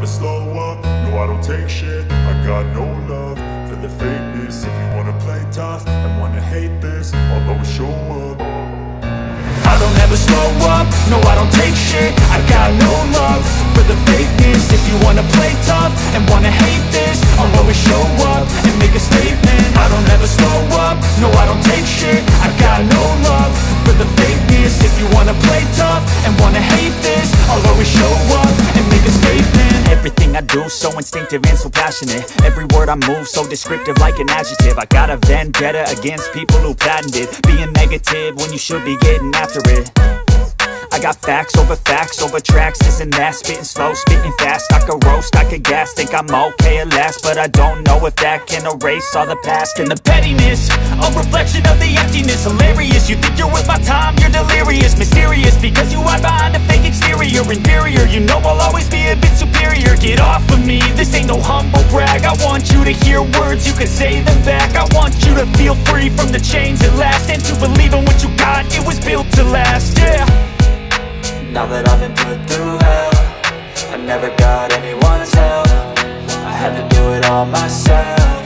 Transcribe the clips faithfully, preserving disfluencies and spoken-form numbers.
never slow up, no I don't take shit. I got no love for the fakeness. If you wanna play tough and wanna hate this, I'll always show up. I don't ever slow up, no I don't take shit. I got no love for the fakeness. If you wanna play tough and wanna hate this, I'll always show up and make a statement. I don't ever slow up, no I don't take shit. I got no love for the fakeness. If you wanna play tough and wanna hate this, I'll always show up and make a statement. Everything I do so instinctive and so passionate. Every word I move so descriptive like an adjective. I got a vendetta against people who patented being negative when you should be getting after it. I got facts over facts over tracks, this and that. Spitting slow, spitting fast, I could roast, I could gas. Think I'm okay at last, but I don't know if that can erase all the past. And the pettiness, a reflection of the emptiness. Hilarious, you think you're worth my time, you're delirious. Mysterious, because you hide behind a fake exterior. Inferior, you know I'll always be a bit superior. Get off of me, this ain't no humble brag. I want you to hear words, you can say them back. I want you to feel free from the chains at last, and to believe in what you got, it was built to last, yeah. Now that I've been put through hell, I never got anyone's help. I had to do it all myself.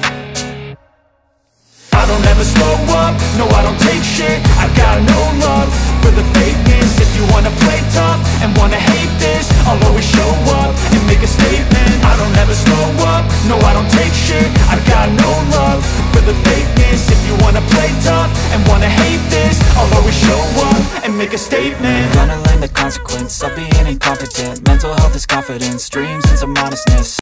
I don't ever slow up, no I don't take shit. I got no love for the fakeness. If you wanna play tough and wanna hate this, I'll always show up and make a statement. I don't ever slow up, no I don't take shit. I got no love for the fakeness. If you wanna play tough and wanna hate this, I'll always show up and make a statement. Gonna learn the consequence of being incompetent. Mental health is confidence, dreams into modestness.